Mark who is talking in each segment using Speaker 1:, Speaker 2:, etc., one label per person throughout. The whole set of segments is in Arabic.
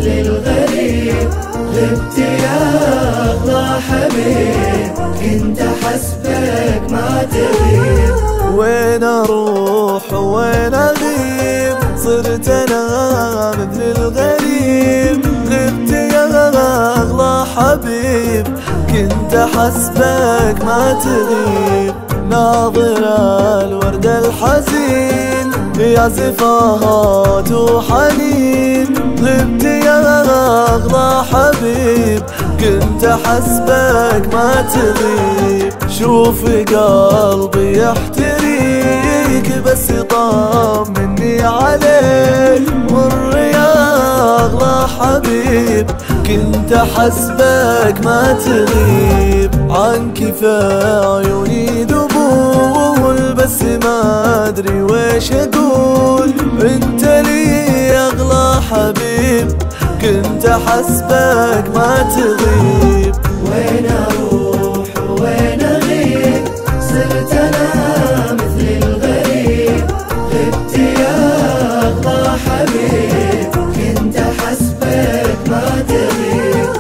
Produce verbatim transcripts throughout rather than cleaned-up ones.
Speaker 1: مثل الغريب. غبت يا أغلى حبيب، كنت حسبك ما تغيب.
Speaker 2: وين اروح وين اغيب، صرت انا مثل الغريب. غبت يا اغلى حبيب، كنت حسبك ما تغيب. ناظر الورد الحزين يعزف آهات وحنين. غبت يا أغلى حبيب، كنت حسبك ما تغيب. شوف قلبي يحتريك، بس طمني عليك. مر يا أغلى حبيب، كنت حسبك ما تغيب. عنك في عيوني ذبول، بس ما أدري ويش أقول. انت لي أغلى حبيب، كنت حسبك ما تغيب.
Speaker 1: وين أروح وين أغيب، صرت أنا مثل الغريب. غبت يا أغلى حبيب، كنت حسبك ما تغيب.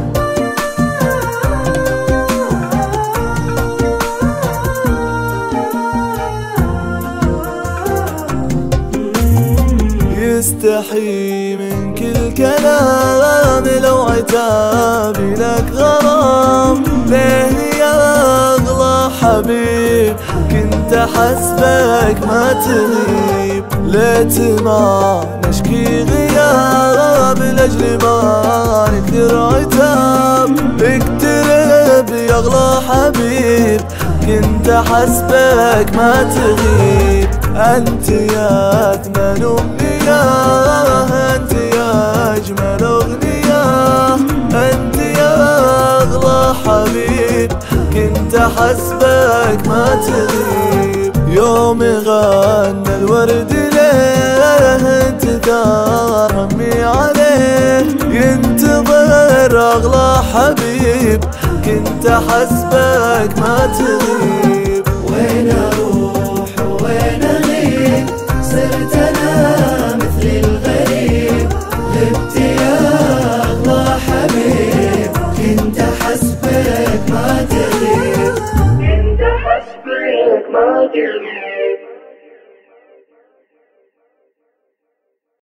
Speaker 2: يستحي من كل كلام، لو عتابي لك غرام. ليه يا أغلى حبيب، كنت حسبك ما تغيب. ليت ما نشكي غياب، لأجل ما نكثر عتاب. اقترب يا أغلى حبيب، كنت حسبك ما تغيب. أنت يا أثمن أمنية، أنت يا أجمل أغنية. أنت يا أغلى حبيب، كنت حسبك ما تغيب. يوم غنى الورد ليه، انت ثار همي عليه. ينتظر أغلى حبيب، كنت حسبك ما تغيب.